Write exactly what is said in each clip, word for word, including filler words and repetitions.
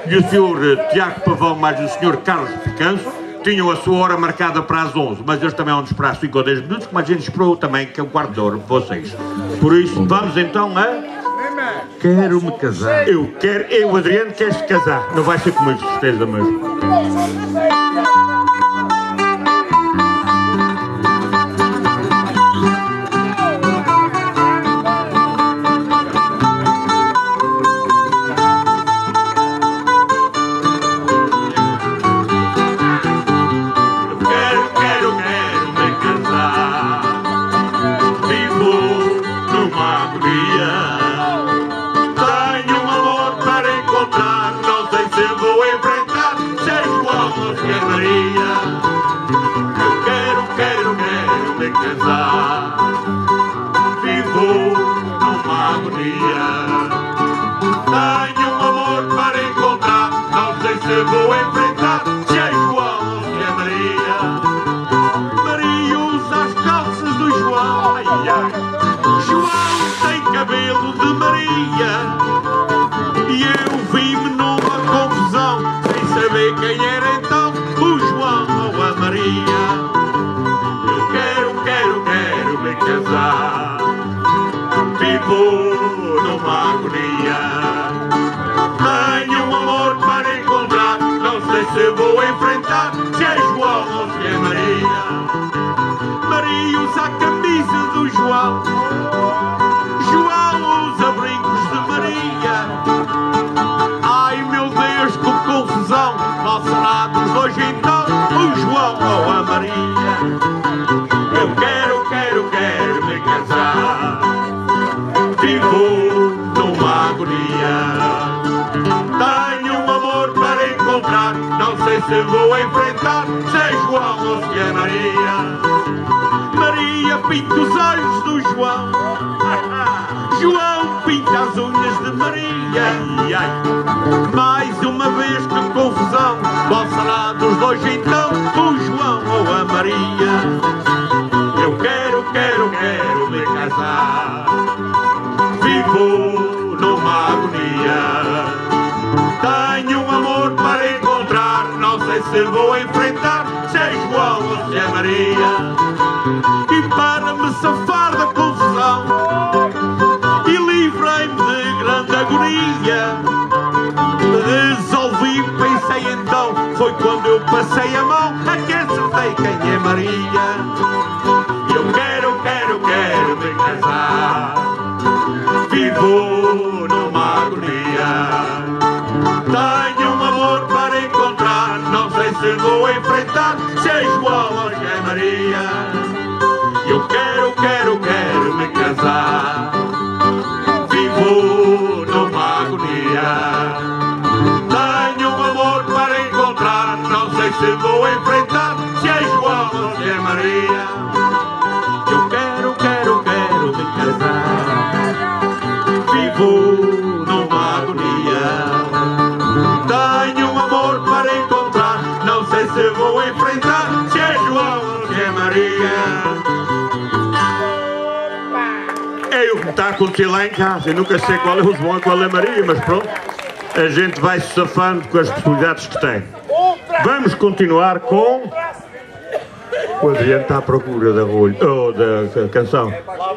e o senhor Tiago Pavão mais o senhor Carlos Picanço tinham a sua hora marcada para as onze, mas eles também vão esperar cinco ou dez minutos, como a gente esperou também, que é um quarto de hora para vocês. Por isso, vamos então a... Quero-me casar. Eu quero, eu, Adriano, queres-te casar. Não vai ser comigo, certeza mesmo. Vou enfrentar se é João ou se é Maria. Maria usa as calças do João. Ai, ai. João tem cabelo de Maria. E eu vi-me numa confusão, sem saber quem era então o João ou a Maria. Eu quero, quero, quero me casar. Vivo numa agonia. Tenho um amor para encontrar, não sei se vou enfrentar se é João ou se é Maria. Maria usa a camisa do João, João usa brincos de Maria. Ai meu Deus, que confusão, qual será dos dois então, o João ou a Maria? Eu quero, quero, quero me casar, vivo numa agonia. Tenho um amor para encontrar, não sei se vou enfrentar se é João ou se é Maria. Maria pinta os olhos do João, João pinta as unhas de Maria. Ai, ai. Mais uma vez que confusão, qual será dos dois então, o João ou a Maria? Eu quero, quero, quero me casar, vivo numa agonia. Tenho um amor para encontrar, não sei se vou enfrentar se é João ou se é Maria. E para me safar da confusão e livrei-me de grande agonia, resolvi, pensei então, foi quando eu passei a mão a que acertei quem é Maria. Eu quero, quero, quero me casar, vivo numa agonia. Tenho um amor para encontrar, não sei se vou enfrentar se é João ou se é Maria. Eu quero, quero, quero me casar, vivo numa agonia. Tenho um amor para encontrar, não sei se vou enfrentar se é João ou se é Maria. Eu quero, quero, quero me casar, vivo numa agonia. Tenho um amor para encontrar, não sei se vou enfrentar se é João ou se é Maria. É o que está a acontecer lá em casa. Eu nunca sei qual é o João e qual é a Maria, mas pronto, a gente vai se safando com as possibilidades que tem. Vamos continuar com... O Adriano está à procura da, rolha, oh, da, da canção.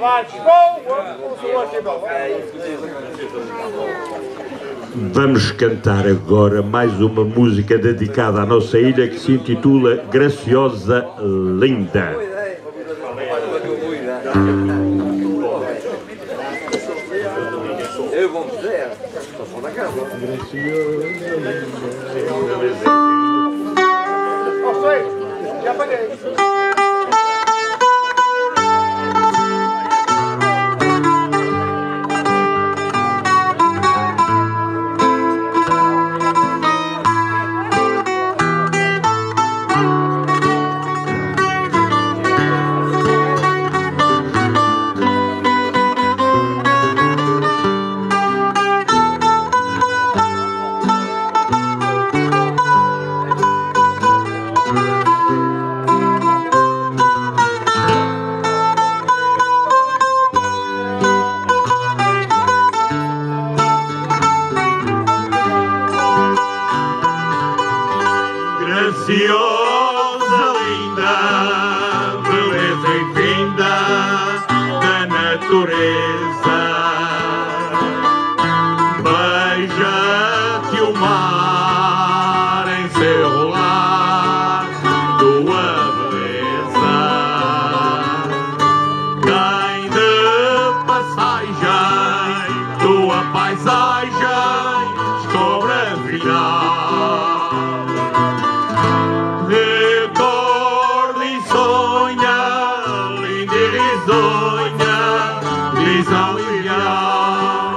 Vamos cantar agora mais uma música dedicada à nossa ilha que se intitula Graciosa Linda. Eu vou dizer, estou fora da casa. Graciosa Linda. Não sei, já apaguei. graciosa, linda, beleza infinda da natureza. Beija-te o mar em seu rolar, tua beleza. Quem de passagem, tua paisagem, descobre afinal. Recorda e sonha, linda e risonha, visão ideal.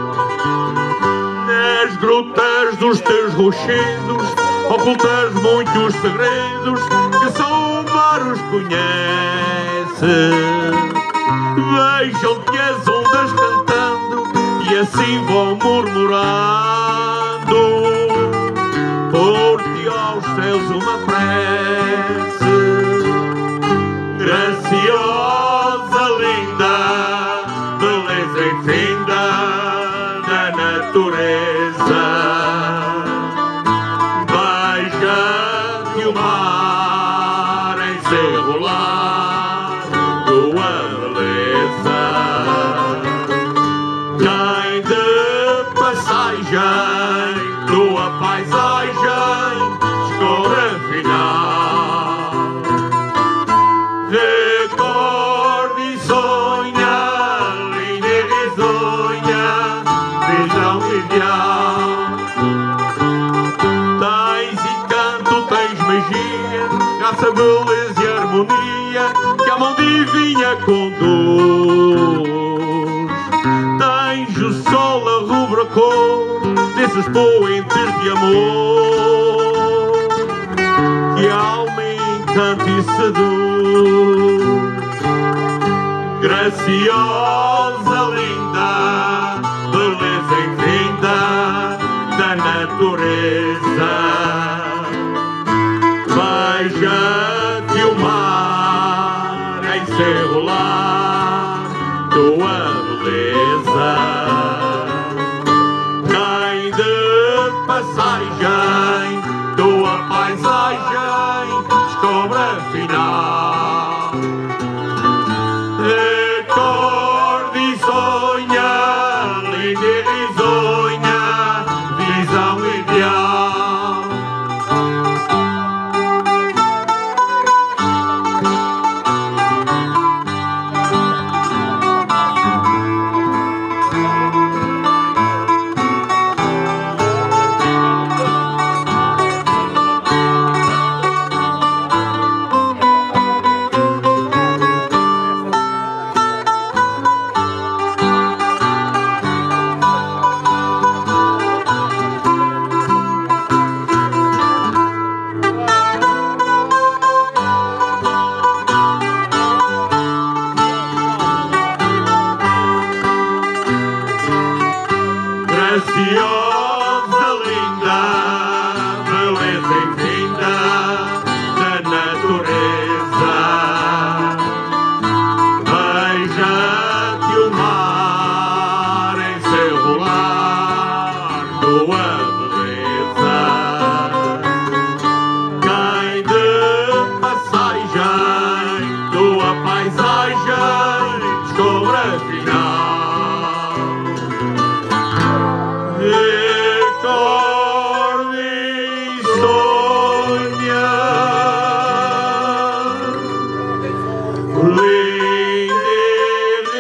Nas grutas dos teus rochedos ocultas muitos segredos que só o mar os conhece. Vejam-te as ondas cantando e assim vão murmurando por-te aos céus uma prece. Graciosa, linda, beleza infinda da natureza. Beija-te o mar em seu rolar, tua beleza. Quem de passagem, tua paisagem, descobre afinal. Recorda e sonha, linda e risonha, visão ideal. Tens encanto, tens magia, graça, beleza e harmonia que a mão divina conduz. Tens o sol, a rubra cor desses poentes de amor que a alma encanta e seduz. Graciosa, linda, beleza infinda da natureza. Beija-te o mar em seu rolar, tua beleza. Quem de passagem, tua paisagem, descobre afinal. Recorda e sonha, linda e risonha, visão ideal. Graciosa, linda, beleza infinda da natureza. Beija-te o mar em seu rolar, tua beleza. Quem de passagem, tua paisagem, descobre afinal. Recorda e sonha, linda e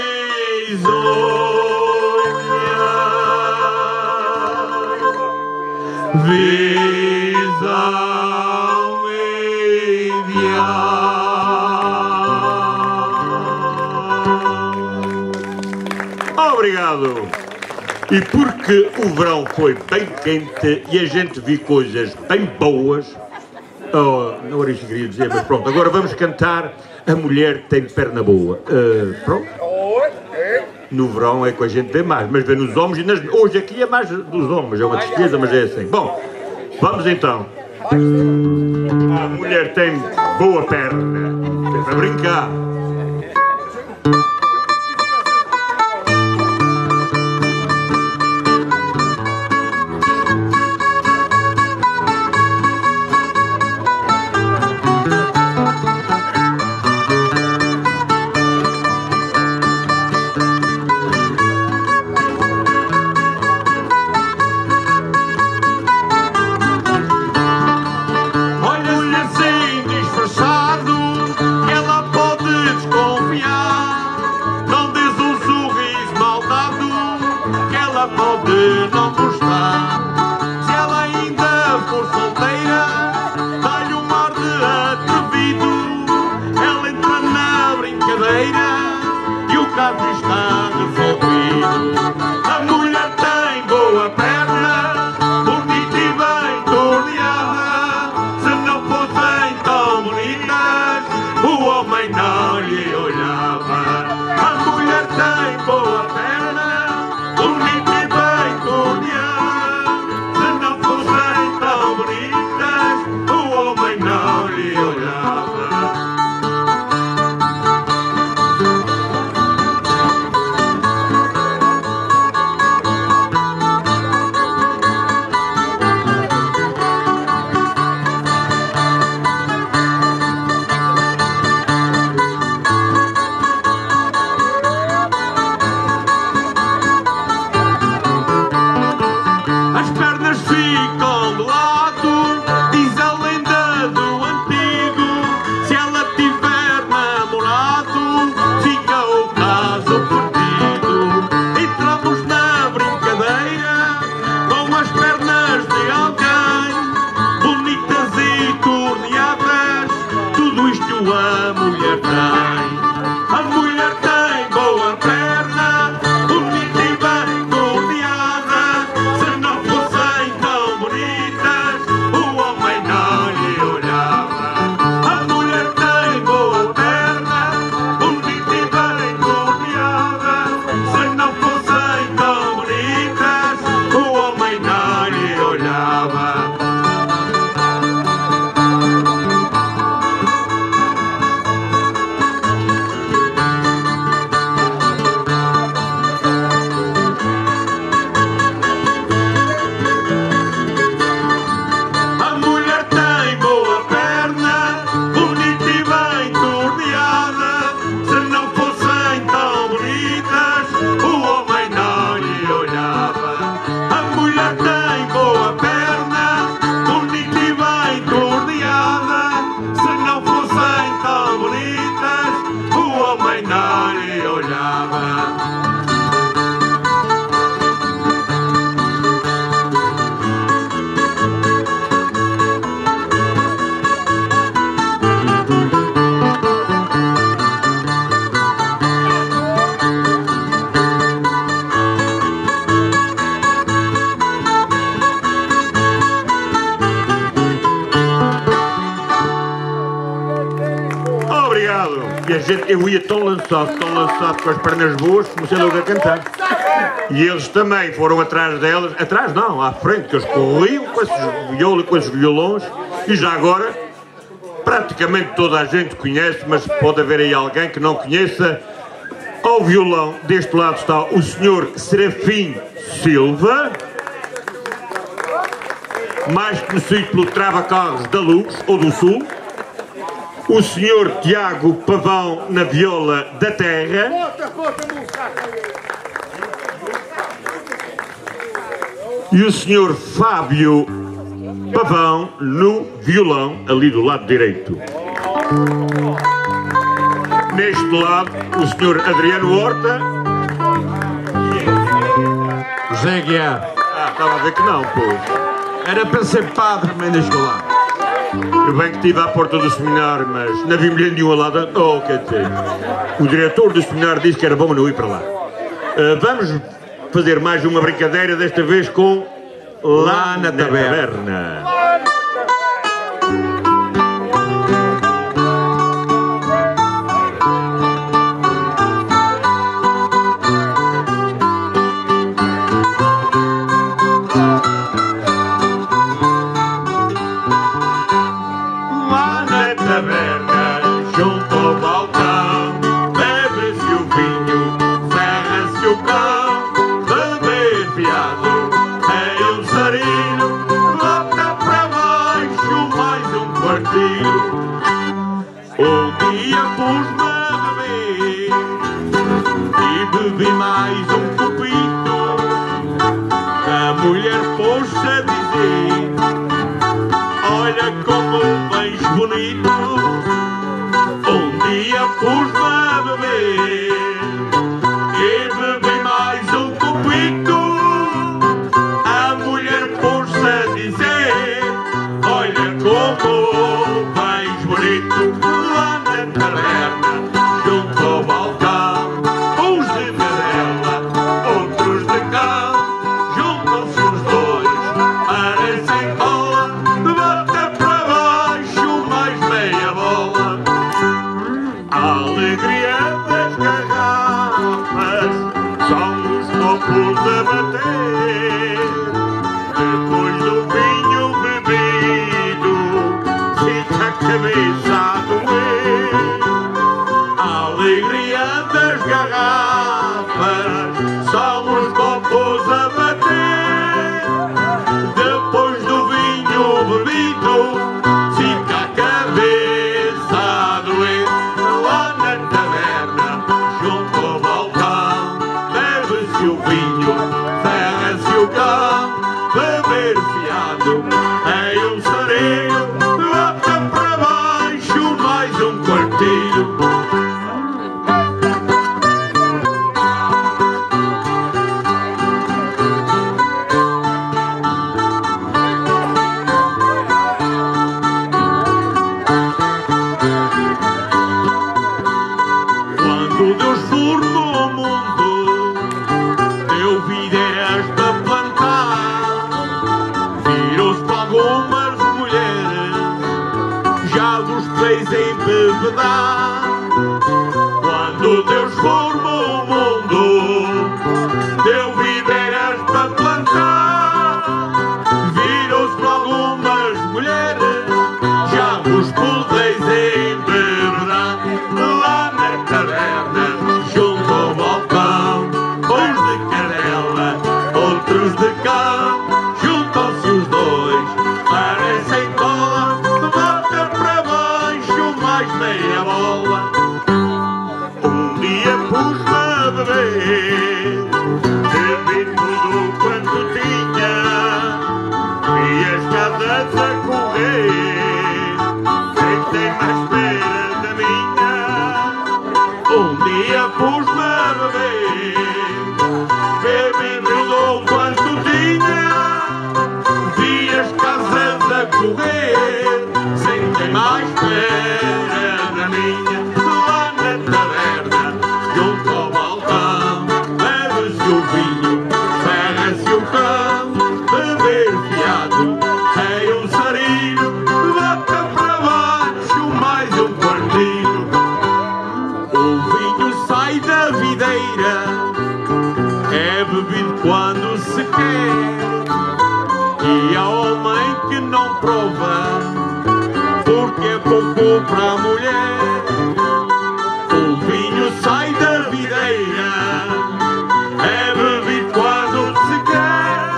risonha, visão ideal. Obrigado. E porque o verão foi bem quente e a gente viu coisas bem boas, oh, não era isso que queria dizer, mas pronto, agora vamos cantar A Mulher Tem Perna Boa. Uh, pronto. No verão é que a gente vê mais, mas vê nos homens e nas... Hoje aqui é mais dos homens, é uma tristeza, mas é assim. Bom, vamos então. A mulher tem boa perna, é para brincar. A mulher tem boa perna, bonita e bem torneada. Se não fossem tão bonitas, o homem não lhe olhava. A mulher tem boa perna, bonita e bem torneada. Se não fossem tão bonitas, o homem não lhe olhava. As pernas ficam de lado, diz a lenda do antigo. Se ela tiver namorado, fica o caso perdido. Entramos na brincadeira com as pernas de alguém, bonitas e torneadas, tudo isto a mulher tem. A mulher tem boa perna, bonita e bem torneada. Se não fossem tão bonitas, o homem não lhe olhava. A mulher tem boa perna, bonita e bem torneada. Se não fossem tão bonitas, o homem não lhe olhava. A mulher tem boa perna, bonita e bem torneada. Se não fossem tão bonitas, o homem não lhe olhava. A mulher tem boa perna, bonita e bem torneada. Se não fossem tão bonitas, o homem não lhe olhava. Obrigado. E a gente, eu ia tão lançado, tão lançado com as pernas boas, comecei logo a cantar. E eles também foram atrás delas, atrás não, à frente, que eles corriam com esses violos e com esses violões. E já agora, praticamente toda a gente conhece, mas pode haver aí alguém que não conheça. Ao violão, deste lado está o senhor Serafim Silva, mais conhecido pelo Trava-Carros da Luz, ou do Sul. O senhor Tiago Pavão na viola da terra. E o senhor Fábio Pavão no violão, ali do lado direito. Neste lado, o senhor Adriano Horta. José Guiar. Ah, estava a ver que não, pois. Era para ser padre, mas ainda estou lá. Eu bem que estive à porta do seminário, mas não vi mulher nenhuma lá dentro. Oh, quer dizer, o diretor do seminário disse que era bom não ir para lá. Uh, vamos fazer mais uma brincadeira, desta vez com Lá na Taberna. Lá na taberna, junto ao balcão, bebe-se o vinho, ferra-se o cão, beber fiado é um sarilho, bota para baixo mais um quartilho. Um dia pus-me a beber e bebi mais um copito. A mulher pôs-se a dizer: olha como vens bonito. Um dia pus-me a beber e bebi mais um copito. A mulher pôs-se a dizer: olha como vens bonito. Lá na taberna, junto ao balcão, uns de cadela, outros sem cola, bota para baixo mais meia bola. A alegria das garrafas são os copos a bater. Depois do vinho bebido, fica a cabeça a doer. A alegria das garrafas são os copos a bater. Depois do vinho bebido, fica a cabeça a doer. Lá na taberna, junto ao balcão, bebe-se o vinho, ferra-se o cão. Beber fiado é um sareio, bota para baixo mais um quartilho. Quando Deus formou o mundo, deu videiras para plantar. Virou-se para algumas mulheres, já vos fez embebedar. Quando Deus formou o mundo, deu videiras para plantar. Virou-se para algumas mulheres, já vos podeis embebedar. Lá na taberna, junto ao balcão, uns de cadela, outros de cão. Juntam-se os dois, parecem cola, bota para baixo mais meia bola. Um dia pus-me a beber, bebi tudo quanto tinha, vi as casas a correr, sentei-me à espera da minha. Um dia pus-me a beber, bebi tudo quanto tinha, vi as casas a correr, sentei-me à espera da minha. Lá na taberna, junto ao balcão, bebe-se o vinho, ferra-se o cão. Beber fiado é um sarilho, bota para baixo mais um quartilho. O vinho sai da videira, é bebido quando se quer. E há homem que não prova, porque é pouco para a mulher. O vinho sai da videira, é bebido quando se quer.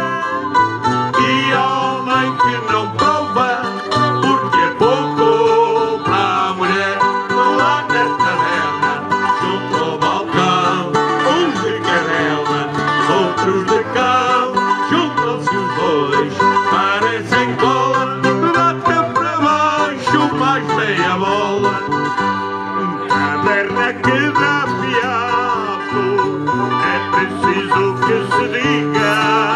E há homem que não prova, porque é pouco para a mulher. Lá na taberna, junto ao balcão, uns de cadela, outros de cão. Juntam-se os dois, parecem cola, bota para baixo mais meia bola. Taberna que dá fiado, é preciso que se diga.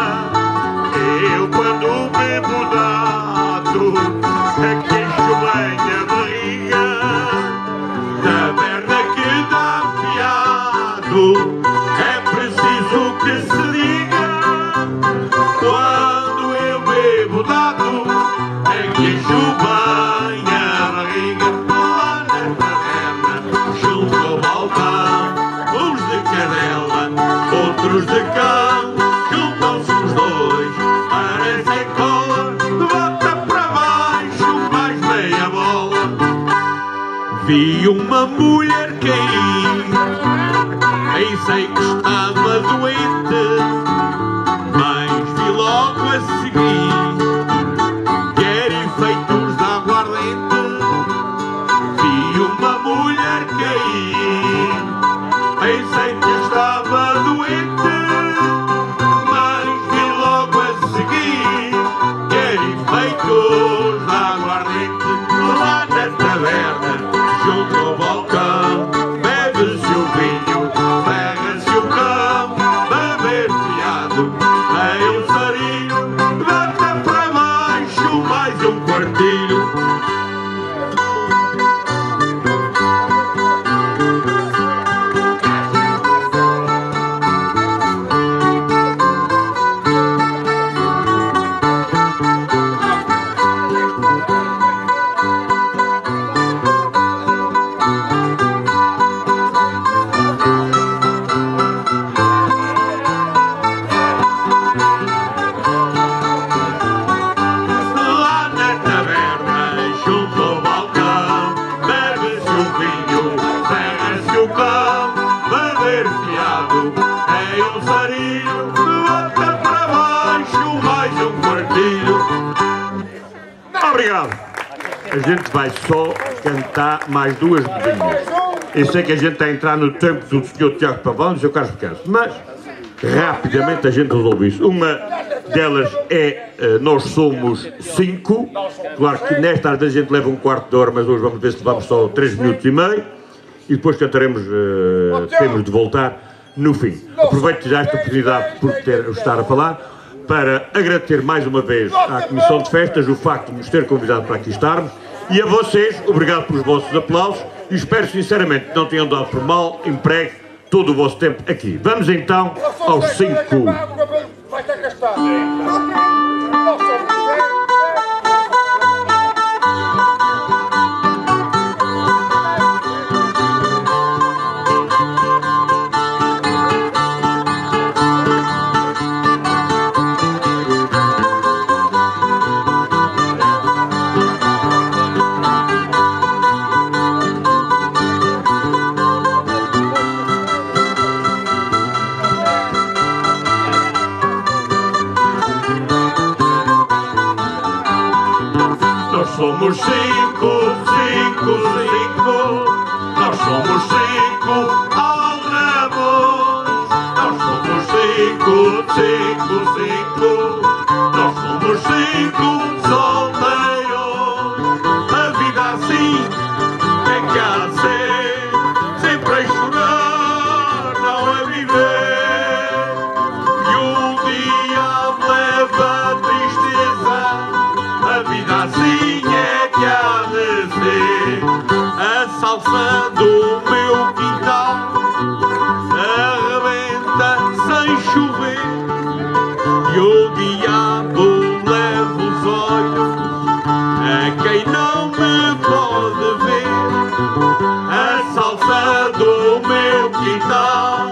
Eu quando bebo dado, é queixo bem a barriga. Taberna que dá fiado, é preciso que se diga. Quando eu bebo dado, é queixo bem a barriga. Lá na taberna, junto ao balcão, uns de cadela, outros de cão. Juntam-se os dois, parecem cola, bota para baixo mais meia bola. Vi uma mulher cair, pensei que estava doente, mas vi logo a seguir que era efeitos da aguardente. Vi uma mulher cair, pensei que estava doente, mas vi logo a seguir que era efeitos da aguardente. Lá na taberna, junto ao balcão, bebe-se o vinho, ferra-se o cão. Beber fiado é um sarilho, bota para baixo mais um quartilho. Obrigado. A gente vai só cantar mais duas modinhas. Eu sei que a gente está a entrar no tempo do senhor Tiago Pavão e do senhor Carlos Picanço, mas rapidamente a gente resolve isso. Uma delas é uh, Nós Somos Cinco. Claro que nesta às vezes a gente leva um quarto de hora, mas hoje vamos ver se levamos só três minutos e meio. E depois cantaremos, uh, temos de voltar no fim. Aproveito já esta oportunidade por ter, estar a falar para agradecer mais uma vez à Comissão de Festas o facto de nos ter convidado para aqui estarmos e a vocês, obrigado pelos vossos aplausos e espero sinceramente que não tenham dado por mal emprego todo o vosso tempo aqui. Vamos então aos cinco. Vai ter que estar. Somos cinco, cinco, cinco, nós somos cinco aldrabões. Nós somos cinco, cinco, cinco, nós somos cinco solteiros. A vida assim é que há de ser, sempre a chorar, não a viver. E o diabo leva a tristeza, a vida assim é que há de ser. A salsa do meu quintal arrebenta sem chover e o diabo leva os olhos a quem não me pode ver. A salsa do meu quintal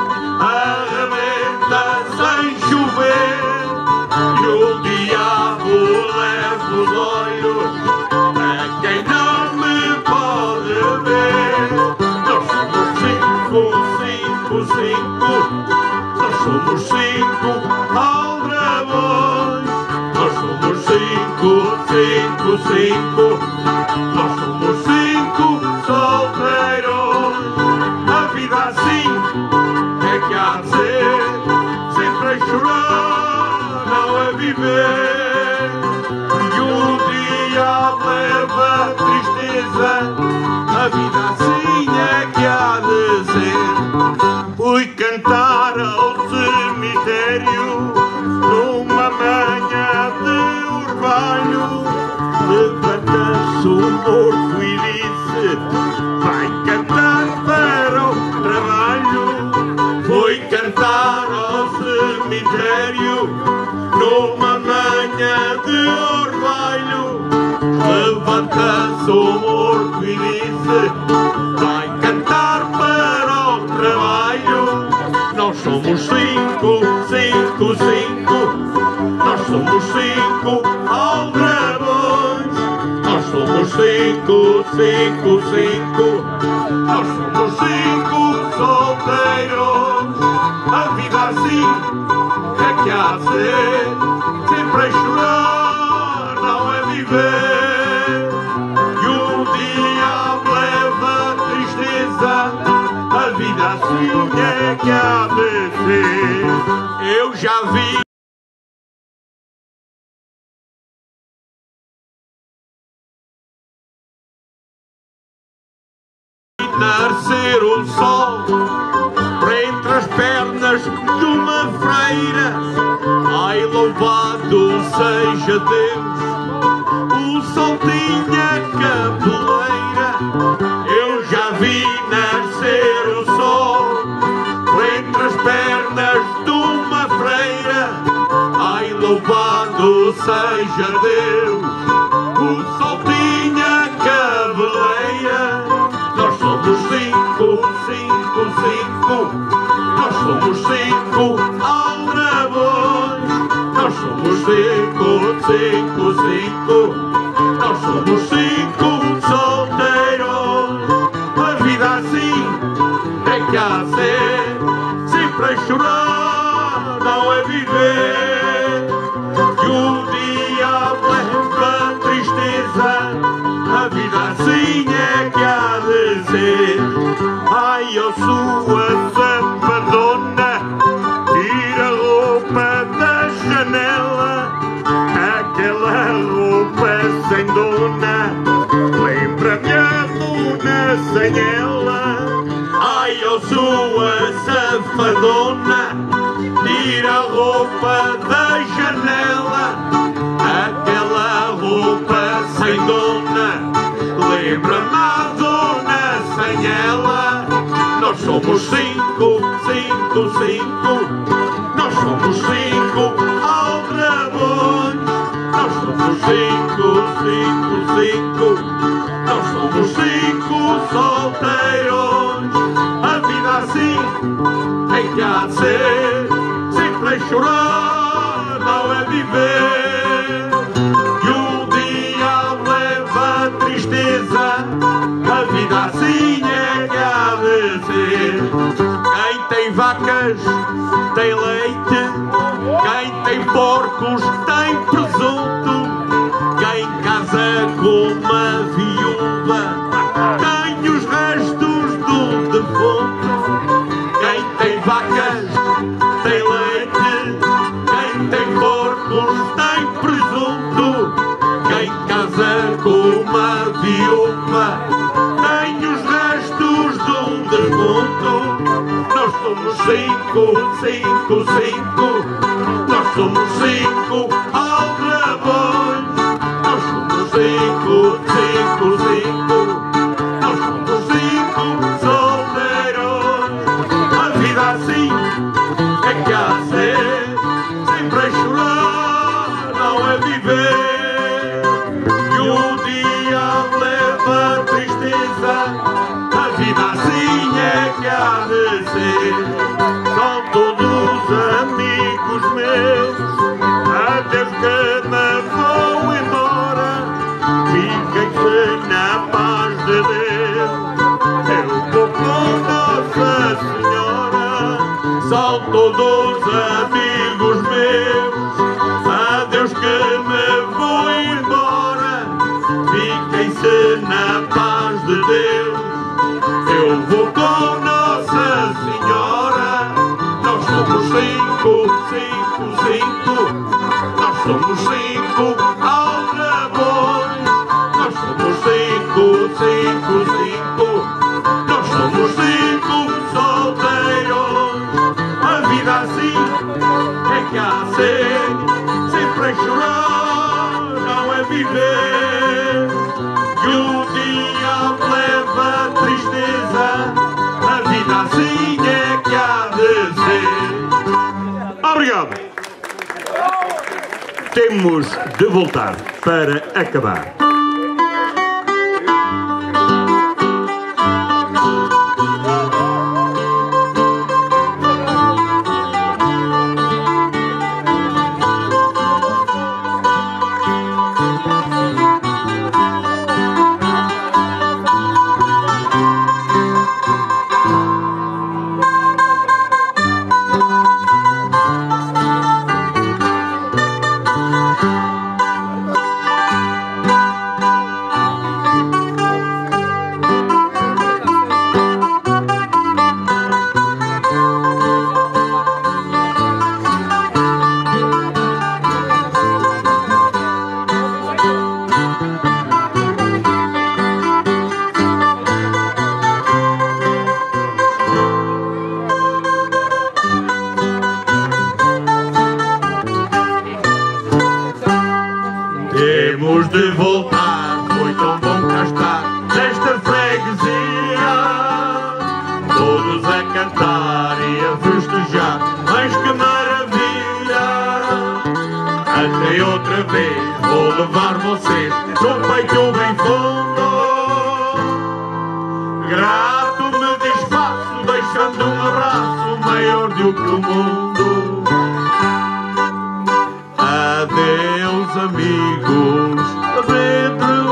arrebenta sem chover e o diabo leva os olhos a quem não me pode ver. Nós somos cinco, cinco, cinco, nós somos cinco aldrabões. Nós somos cinco, cinco, cinco, nós somos cinco solteiros. A vida assim é que há de ser, sempre a chorar, não a viver. E o diabo leva a tristeza, a vida assim é que há de ser. Fui cantar ao cemitério numa manhã de orvalho. Levanta-se um morto e disse: vai cantar para o trabalho. Fui cantar ao cemitério numa manhã de orvalho. Levanta-se o morto e disse: vai cantar para o trabalho. Nós somos cinco, cinco, cinco, nós somos cinco aldrabões. Nós somos cinco, cinco, cinco, nós somos cinco solteiros. A vida assim é que há de ser, sempre a chorar, não a viver. E o diabo leva a tristeza, a vida assim é que há de ser. Eu já vi nascer o sol por entre as pernas de uma freira. Ai, louvado seja Deus, o sol tinha cabeleira. Eu já vi nascer o sol por entre as pernas de uma freira. Ai, louvado seja Deus, o sol tinha cabeleira. Nós somos cinco, cinco, cinco, nós somos cinco aldrabões. Nós somos cinco, cinco, cinco, nós somos cinco solteiros. A vida assim é que há de ser, sempre a chorar, não é viver. E o dia sem dona, lembra-me a dona sem ela. Ai, eu sou a safadona, tira a roupa da janela, aquela roupa sem dona, lembra-me a dona sem ela. Nós somos cinco, cinco, cinco, nós somos cinco aldrabões, nós somos cinco, cinco, cinco, nós somos cinco solteirões. A vida assim tem que há de ser, sempre a chorar, não é viver. E um dia leva a tristeza, a vida assim é que há de ser. Quem tem vacas tem leite, quem tem porcos tem presunto, quem casa com uma viúva tem os restos do defunto. Quem tem vacas tem leite, quem tem porcos tem presunto, quem casa com uma viúva tem os restos do defunto. Nós somos cinco, cinco, cinco, nós somos cinco aldrabões, nós somos cinco, cinco, cinco, nós somos cinco solteirões. A vida assim é que há de ser, sempre a chorar, não é viver. E um dia leva a tristeza, a vida assim é que há de ser. São todos amigos meus, adeus que me vou embora, fiquem-se na paz de Deus, eu vou com Nossa Senhora. São todos amigos meus, adeus que me vou embora, fiquem-se na paz de Deus, eu vou com Nossa Senhora. Nós somos cinco, cinco, cinco, nós somos cinco aldrabões, nós somos cinco, cinco, cinco, nós somos cinco solteirões. A vida assim é que há de ser, sempre a chorar, não é viver. E um dia leva a tristeza, a vida assim é que há de ser. Obrigado. Temos de voltar para acabar. Temos de voltar, foi tão bom cá estar nesta freguesia, todos a cantar e a festejar, mas que maravilha! Até outra vez vou levar vocês no peito bem fundo, grato me desfaço, deixando um abraço maior do que o mundo. Adeus, amigos, Pedro.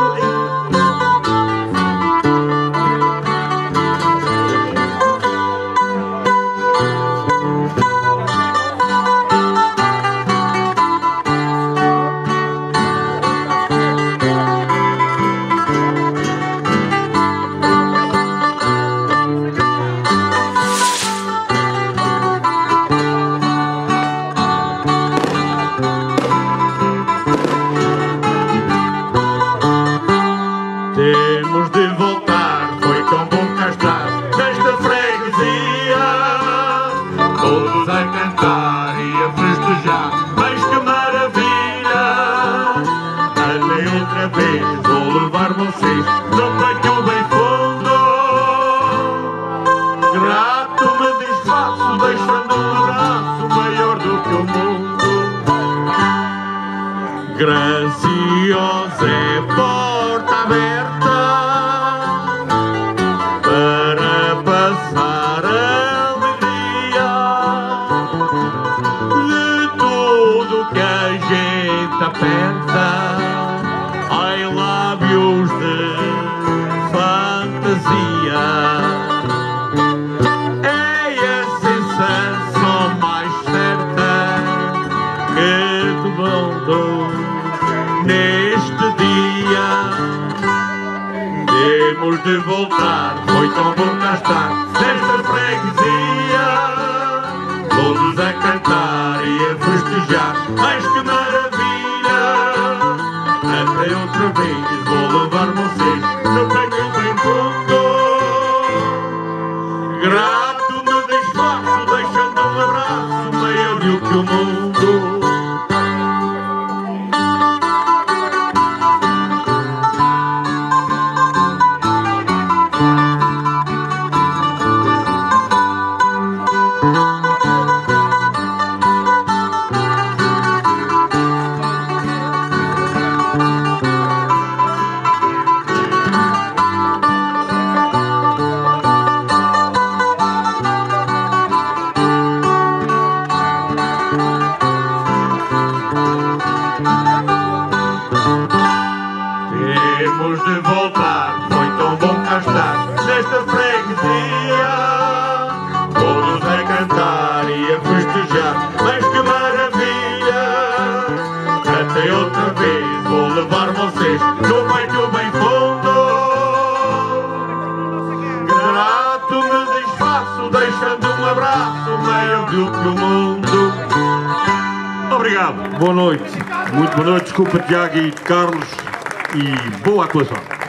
festejar. Mas que maravilha! Até outra vez vou levar vocês no banho bem fundo. Grato me desfaço, deixando um abraço maior do que o mundo. Graciosa é porta aberta para passar a alegria de tudo que a gente aperta em lábios de fantasia. É a sensação mais certa que te dou neste dia. Temos de voltar, foi tão bom cá estar nesta freguesia, todos a cantar e a festejar. Mas que maravilha! Até outra vez vou levar vocês no banho bem fundo. Grato me desfaço, deixando um abraço maior do que o mundo. Temos de voltar, foi tão bom cá estar nesta freguesia, todos a cantar e a festejar. Mas que maravilha! Até outra vez vou levar vocês no banho bem fundo. Grato me desfaço, deixando um abraço maior do que o mundo. Obrigado. Boa noite. Muito boa noite. Desculpa, Tiago e Carlos. E boa atuação.